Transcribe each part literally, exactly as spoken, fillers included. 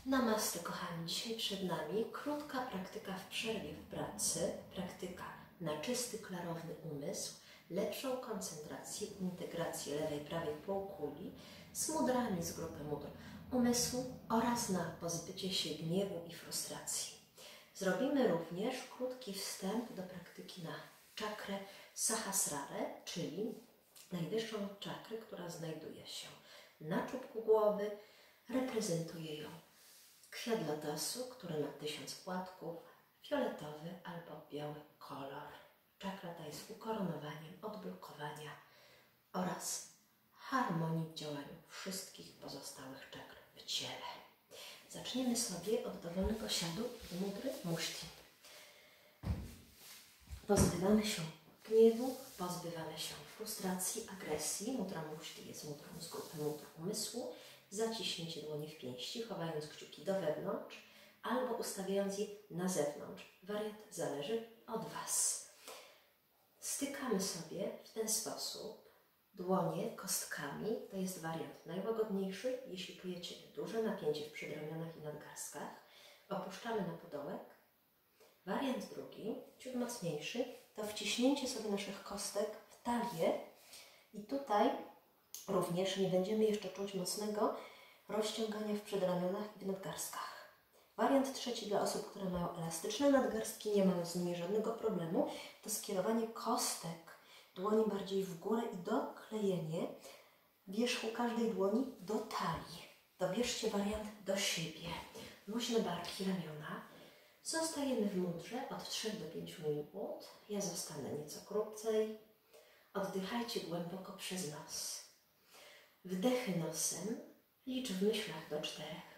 Namaste, kochani. Dzisiaj przed nami krótka praktyka w przerwie w pracy. Praktyka na czysty, klarowny umysł, lepszą koncentrację, integrację lewej, prawej półkuli z mudrami z grupy mudr umysłu oraz na pozbycie się gniewu i frustracji. Zrobimy również krótki wstęp do praktyki na czakrę Sahasrarę, czyli najwyższą czakrę, która znajduje się na czubku głowy. Reprezentuje ją kwiat lotosu, który ma tysiąc płatków, fioletowy albo biały kolor. Czakra ta jest ukoronowaniem odblokowania oraz harmonii w działaniu wszystkich pozostałych czakr w ciele. Zaczniemy sobie od dowolnego siadu mudry muszti. Pozbywamy się gniewu, pozbywamy się frustracji, agresji. Mudra muszti jest mudrą z grupy mudr umysłu. Zaciśnięcie dłoni w pięści, chowając kciuki do wewnątrz albo ustawiając je na zewnątrz. Wariant zależy od Was. Stykamy sobie w ten sposób dłonie kostkami. To jest wariant najłagodniejszy. Jeśli czujecie duże napięcie w przedramionach i nadgarstkach, opuszczamy na podołek. Wariant drugi, ciut mocniejszy, to wciśnięcie sobie naszych kostek w talię i tutaj również nie będziemy jeszcze czuć mocnego rozciągania w przedramionach i w nadgarstkach. Wariant trzeci dla osób, które mają elastyczne nadgarstki, nie mają z nimi żadnego problemu, to skierowanie kostek dłoni bardziej w górę i doklejenie wierzchu każdej dłoni do talii. Dobierzcie wariant do siebie. Luźne barki, ramiona. Zostajemy w mudrze od trzech do pięciu minut. Ja zostanę nieco krócej. Oddychajcie głęboko przez nos. Wdechy nosem, licz w myślach do czterech.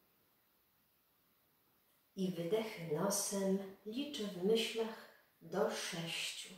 I wydechy nosem, licz w myślach do sześciu.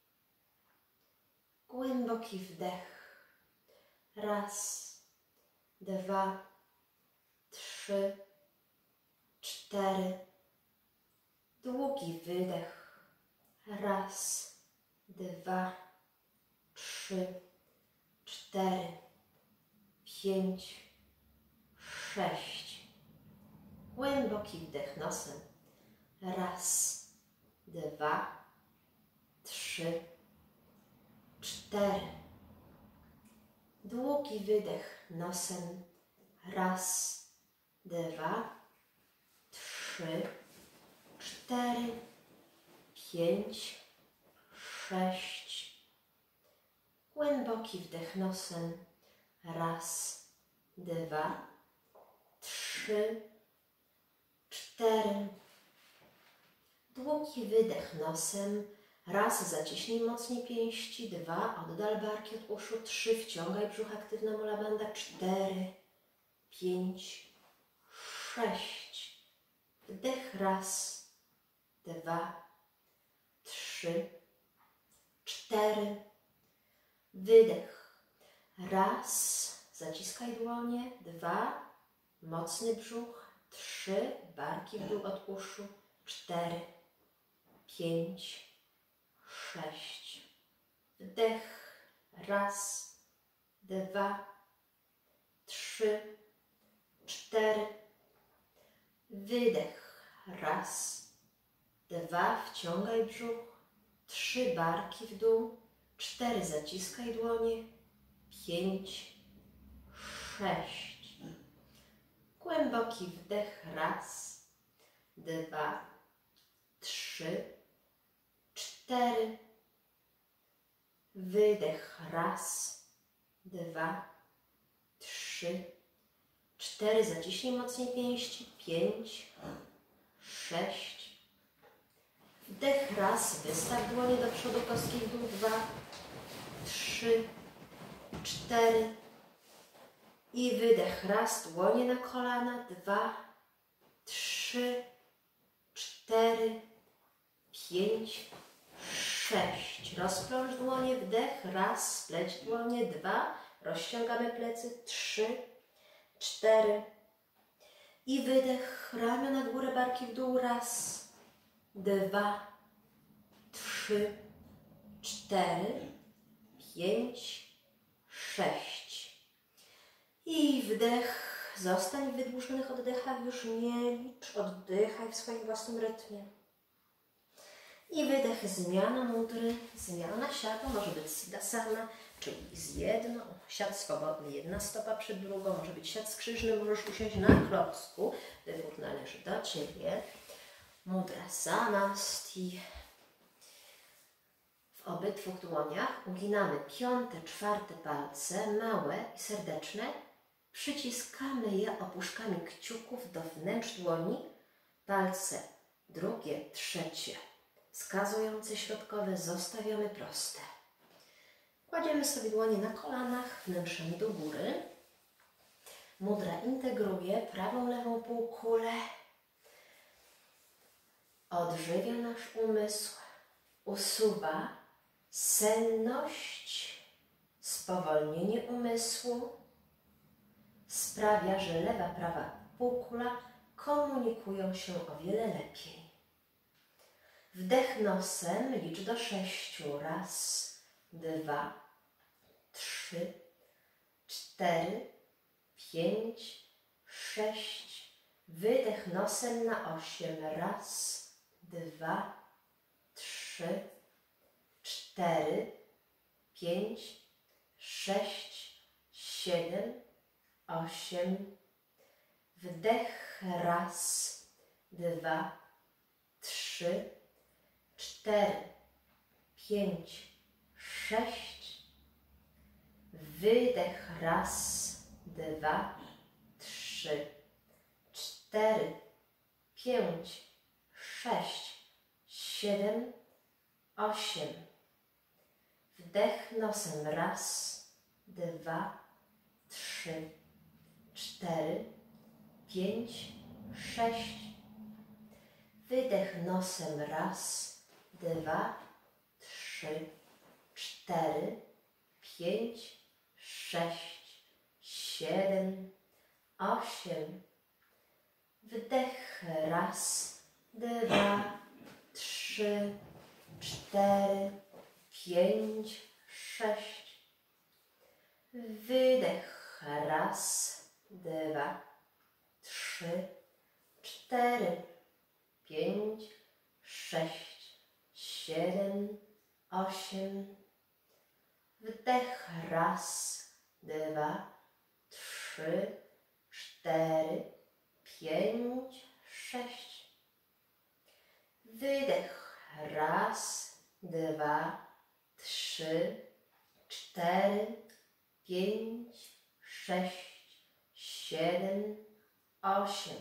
Głęboki wdech. Raz, dwa, trzy, cztery. Długi wydech. Raz, dwa, trzy, cztery. Pięć, sześć. Głęboki wdech nosem. Raz, dwa, trzy, cztery. Długi wydech nosem. Raz, dwa, trzy, cztery, pięć, sześć. Głęboki wdech nosem. Raz, dwa, trzy, cztery. Długi wydech nosem. Raz, zaciśnij mocniej pięści. Dwa, oddal barki od uszu. Trzy, wciągaj brzuch, aktywna mula banda. Cztery, pięć, sześć. Wdech. Raz, dwa, trzy, cztery. Wydech. Raz, zaciskaj dłonie, dwa, mocny brzuch, trzy, barki w dół od uszu, cztery, pięć, sześć. Wdech, raz, dwa, trzy, cztery. Wydech, raz, dwa, wciągaj brzuch, trzy, barki w dół, cztery, zaciskaj dłonie, pięć, sześć. Głęboki wdech. Raz, dwa, trzy, cztery. Wydech. Raz, dwa, trzy, cztery. Zaciśnij mocniej pięści. Pięć, sześć. Wdech. Raz, wystaw dłonie do przodu, kostki w dół. Dwa, trzy, cztery. I wydech. Raz, dłonie na kolana. Dwa, trzy, cztery, pięć, sześć. Rozprąż dłonie. Wdech. Raz, spleć dłonie. Dwa, rozciągamy plecy. Trzy, cztery. I wydech. Ramiona w górę, barki w dół. Raz, dwa, trzy, cztery, pięć, sześć. I wdech. Zostań w wydłużonych oddechach, już nie licz, oddychaj w swoim własnym rytmie. I wydech, zmiana mudry, zmiana siadu, może być siddhasana, czyli z jedną, siad swobodny, jedna stopa przed drugą, może być siad skrzyżny, możesz usiąść na klocku, wybór należy do Ciebie. Mudra samasti. W obydwu dłoniach uginamy piąte, czwarte palce, małe i serdeczne. Przyciskamy je opuszkami kciuków do wnętrz dłoni. Palce drugie, trzecie, wskazujące środkowe zostawiamy proste. Kładziemy sobie dłonie na kolanach, wnętrzami do góry. Mudra integruje prawą, lewą półkulę. Odżywia nasz umysł, usuwa senność, spowolnienie umysłu, sprawia, że lewa, prawa półkula komunikują się o wiele lepiej. Wdech nosem, licz do sześciu. Raz, dwa, trzy, cztery, pięć, sześć. Wydech nosem na osiem. Raz, dwa, trzy, cztery, pięć, sześć, siedem, osiem. Wdech. Raz, dwa, trzy, cztery, pięć, sześć. Wydech. Raz, dwa, trzy, cztery, pięć, sześć, siedem, osiem. Wdech nosem. Raz, dwa, trzy, cztery, pięć, sześć. Wydech nosem. Raz, dwa, trzy, cztery, pięć, sześć, siedem, osiem. Wdech. Raz, dwa, trzy, cztery, pięć, sześć. Wydech. Raz, dwa, trzy, cztery, pięć, sześć, siedem, osiem. Wdech. Raz, dwa, trzy, cztery, pięć, sześć. Wydech. Raz, dwa, trzy, cztery, pięć, sześć, siedem, osiem.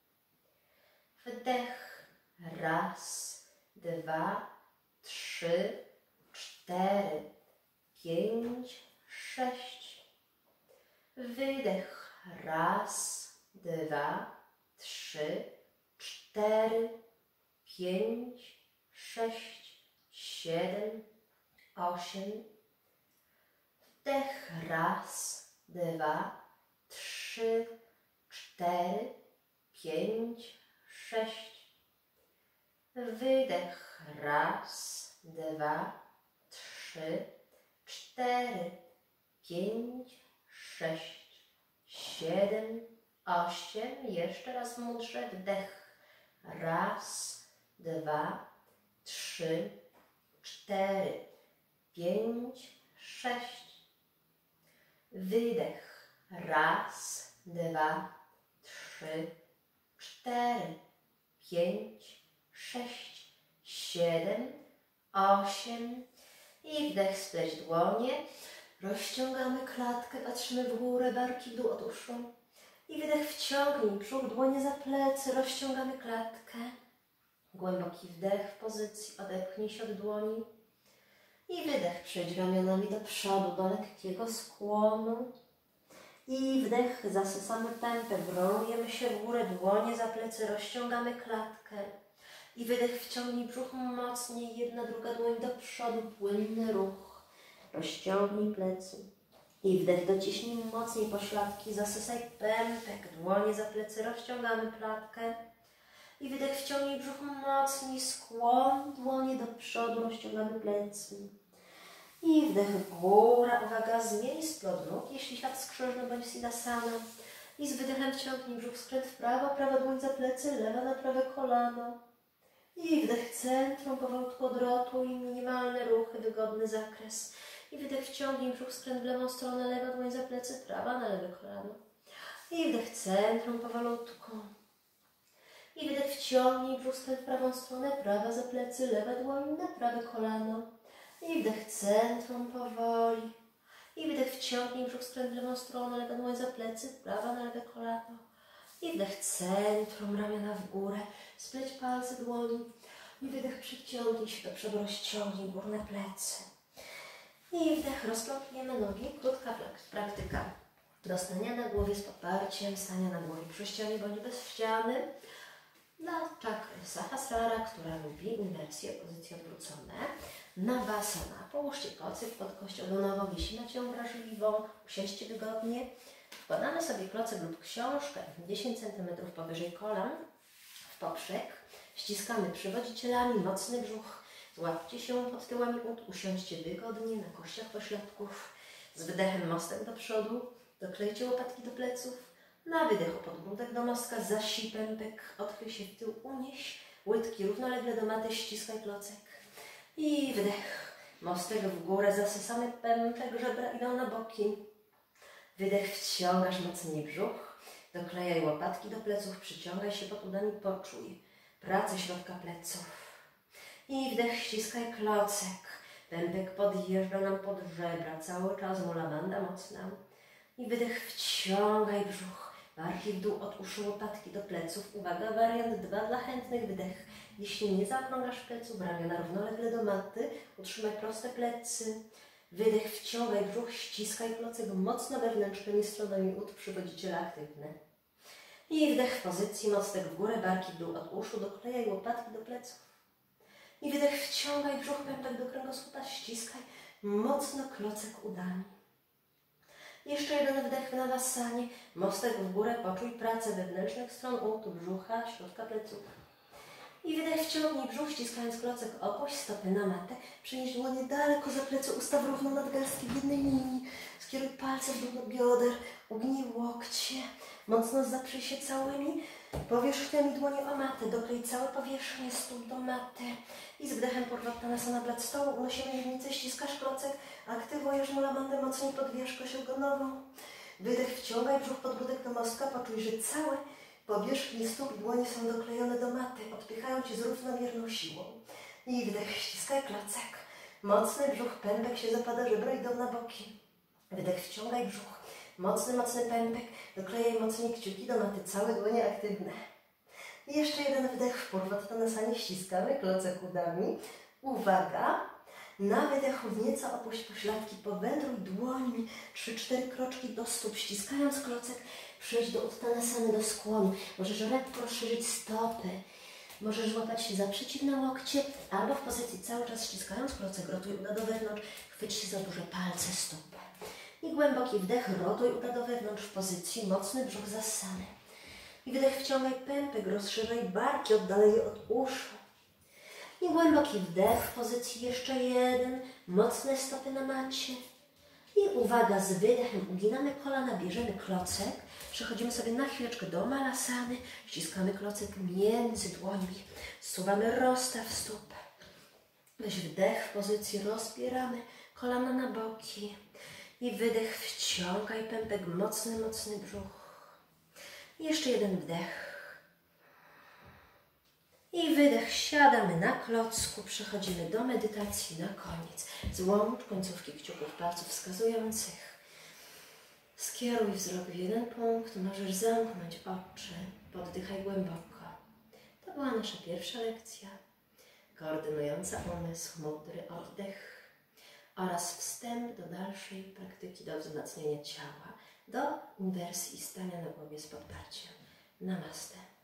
Wdech. Raz, dwa, trzy, cztery, pięć, sześć. Wydech. Raz, dwa, trzy, cztery, pięć, sześć, siedem, osiem. Wdech. Raz, dwa, trzy, cztery, pięć, sześć. Wydech. Raz, dwa, trzy, cztery, pięć, sześć, siedem, osiem. Jeszcze raz w mudrze. Wdech. Raz, dwa, trzy, cztery, pięć, sześć. Wydech. Raz, dwa, trzy, cztery, pięć, sześć, siedem, osiem. I wdech. Spleć dłonie. Rozciągamy klatkę, patrzymy w górę, barki w dół, oduszą. I wydech. Wciągnij brzuch, dłonie za plecy, rozciągamy klatkę. Głęboki wdech w pozycji, odepchnij się od dłoni. I wydech. Przejdź ramionami do przodu, do lekkiego skłonu. I wdech. Zasysamy pępek, rolujemy się w górę, dłonie za plecy, rozciągamy klatkę. I wydech. Wciągnij brzuch mocniej, jedna, druga dłoń do przodu, płynny ruch. Rozciągnij plecy. I wdech. Dociśnij mocniej pośladki, zasysaj pępek, dłonie za plecy, rozciągamy klatkę. I wydech. Wciągnij brzuch mocniej, skłon, dłonie do przodu, rozciągamy plecy. I wdech. Góra, uwaga, zmień splot nóg, jeśli siad skrzyżny bądź siddhasana. I z wydechem wciągnij brzuch, skręt w prawo, prawa dłoń za plecy, lewa na prawe kolano. I wdech centrum, powolutku odrotuj, minimalne ruchy, wygodny zakres. I wydech wciągnij brzuch, skręt w lewą stronę, lewa dłoń za plecy, prawa na lewe kolano. I wdech centrum, powolutku. I wydech wciągnij brzuch, skręt w prawą stronę, prawa za plecy, lewa dłoń na prawe kolano. I wdech centrum, powoli. I wydech wciągnij brzuch, skręt w lewą stronę, lewa dłoń za plecy, prawa na lewe kolano. I wdech centrum, ramiona w górę, spleć palce dłoni. I wydech przyciągnij się do przodu, rozciągnij górne plecy. I wdech, rozplątniemy nogi, krótka praktyka. Do stania na głowie z poparciem, stania na głowie przy ścianie bądź bez ściany. Dla czakry Sahasrara, która lubi inwersję, pozycje odwrócone. Navasana. Połóżcie kocyk pod kość ogonową, jeśli macie ją wrażliwą. Usiądźcie wygodnie. Wkładamy sobie klocek lub książkę dziesięć centymetrów powyżej kolan w poprzek. Ściskamy przywodzicielami, mocny brzuch. Złapcie się pod tyłami ud, usiądźcie wygodnie na kościach pośladków. Z wydechem mostek do przodu. Doklejcie łopatki do pleców. Na wydechu podbródek do mostka, zasij pępek, odchyl się w tył, unieś łydki równolegle do maty, ściskaj klocek. I wydech, mostek w górę, zasysamy pępek, żebra idą na boki. Wydech, wciągasz mocniej brzuch, doklejaj łopatki do pleców, przyciągaj się pod udami, poczuj pracę środka pleców. I wdech, ściskaj klocek, pępek podjeżdża nam pod żebra, cały czas mula banda mocna. I wydech, wciągaj brzuch, barki w dół, od uszu, łopatki do pleców. Uwaga, wariant dwa dla chętnych, wydech. Jeśli nie zaokrągasz pleców, ramiona równolegle do maty, utrzymaj proste plecy. Wydech, wciągaj brzuch, ściskaj klocek mocno wewnętrznymi stronami ud, przywodziciele aktywne. I wdech w pozycji, mostek w górę, barki w dół, od uszu, doklejaj łopatki do pleców. I wydech, wciągaj brzuch, pępek do kręgosłupa, ściskaj mocno klocek udami. Jeszcze jeden wdech w Navasanie, mostek w górę, poczuj pracę wewnętrznych stron ud, brzucha, środka pleców. I wydech, wciągnij brzuch, ściskając klocek, opuść stopy na matę, przenieś dłonie daleko za plecy, ustaw równo nadgarstki w jednej linii, skieruj palce w dół do bioder, ugnij łokcie, mocno zaprzyj się całymi powierzchniami dłoni o matę, doklej całe powierzchnie stóp do maty. I z wdechem Purvattanasana, blat stołu, unosimy miednicę, ściskasz klocek, aktywujesz mula bandę, mocniej podwijasz kość ogonową. Wydech, wciągaj brzuch, podbródek do mostka, poczuj, że całe powierzchnie stóp i dłonie są doklejone do maty, odpychają Cię z równomierną siłą. I wdech, ściskaj klocek, mocny brzuch, pępek się zapada, żebra idą na boki. Wydech, wciągaj brzuch, mocny, mocny pępek, doklejaj mocniej kciuki do maty, całe dłonie aktywne. I jeszcze jeden wdech w Purvattanasanie, ściskamy klocek udami. Uwaga! Na wydechu nieco opuść pośladki, powędruj dłońmi trzy cztery kroczki do stóp, ściskając klocek, przejść do Uttanasany, do skłonu. Możesz lekko rozszerzyć stopy, możesz złapać się za przeciwne łokcie, albo w pozycji cały czas ściskając klocek, rotuj uda do wewnątrz, chwyć się za duże palce stóp. I głęboki wdech, rotuj uda do wewnątrz w pozycji, mocny brzuch zassany. I wydech, wciągaj pępek, rozszerzaj barki, oddalej je od uszu. I głęboki wdech w pozycji jeszcze jeden, mocne stopy na macie. I uwaga, z wydechem uginamy kolana, bierzemy klocek, przechodzimy sobie na chwileczkę do malasany, ściskamy klocek między dłońmi, zsuwamy rozstaw stóp. Weź wdech w pozycji, rozbieramy kolana na boki. I wydech, wciągaj pępek, mocny, mocny brzuch. I jeszcze jeden wdech. I wydech, siadamy na klocku, przechodzimy do medytacji na koniec. Złącz końcówki kciuków palców wskazujących. Skieruj wzrok w jeden punkt, możesz zamknąć oczy, poddychaj głęboko. To była nasza pierwsza lekcja, koordynująca umysł, mądry oddech oraz wstęp do dalszej praktyki, do wzmacniania ciała, do inwersji i stania na głowie z podparciem. Namaste.